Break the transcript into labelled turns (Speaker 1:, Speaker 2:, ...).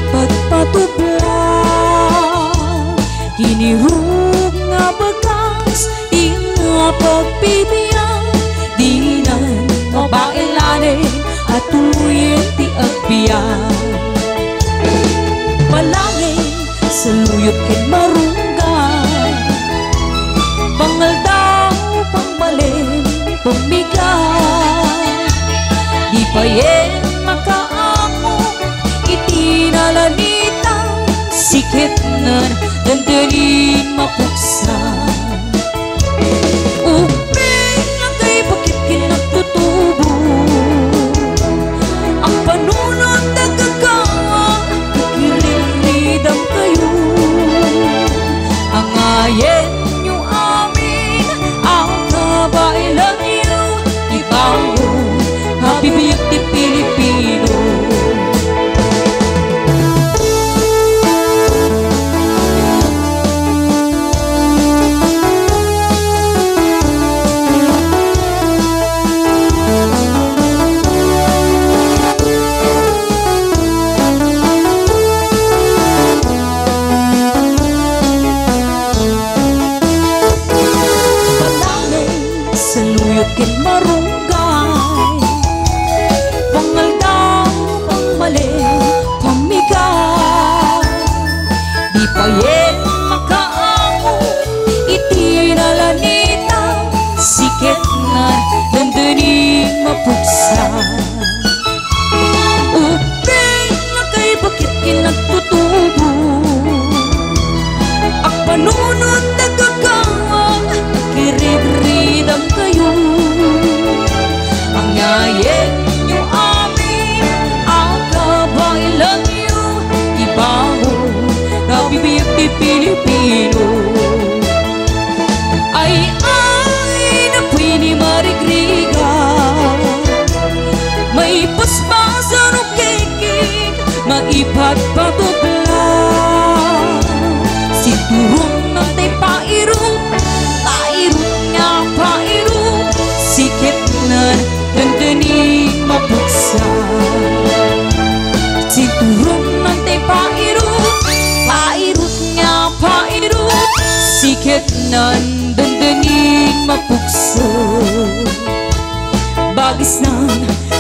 Speaker 1: ipagpatubla kinirog nga bagas di nga pagpipiyang di na mabailanin at tuwin ti agbiyan palangin sa luyot ken marunggay bangal daw pangbalin pumigay di pa yen makaamo itinalanitang sikit nan dandanin mapuksa uping lang kay bakit kinagtutubo ang panunod na gagawa kikirinidam kayo ang ayen nyo amin ang kabailan nyo ibago habibiyag di Pilipino ken marunggay bangal daw pangmali pamigay di pa yen makaamo itinalanitang sikit na dandaning mapuksa uping na kay bakit kinagtutubo ang panunod na gagawang kirig-ridam kayo ang ngayen nyo amin ang kabailan nyo ibaho kabibiyag di Pilipino ay napoy ni marigriga may paspasan o kekit maipagpatubla si turong ng tay pairong niya pairong sikit na dandaning mapuksa si turong ng tay pairong niya pairong sikit na dandaning mapuksa bagis na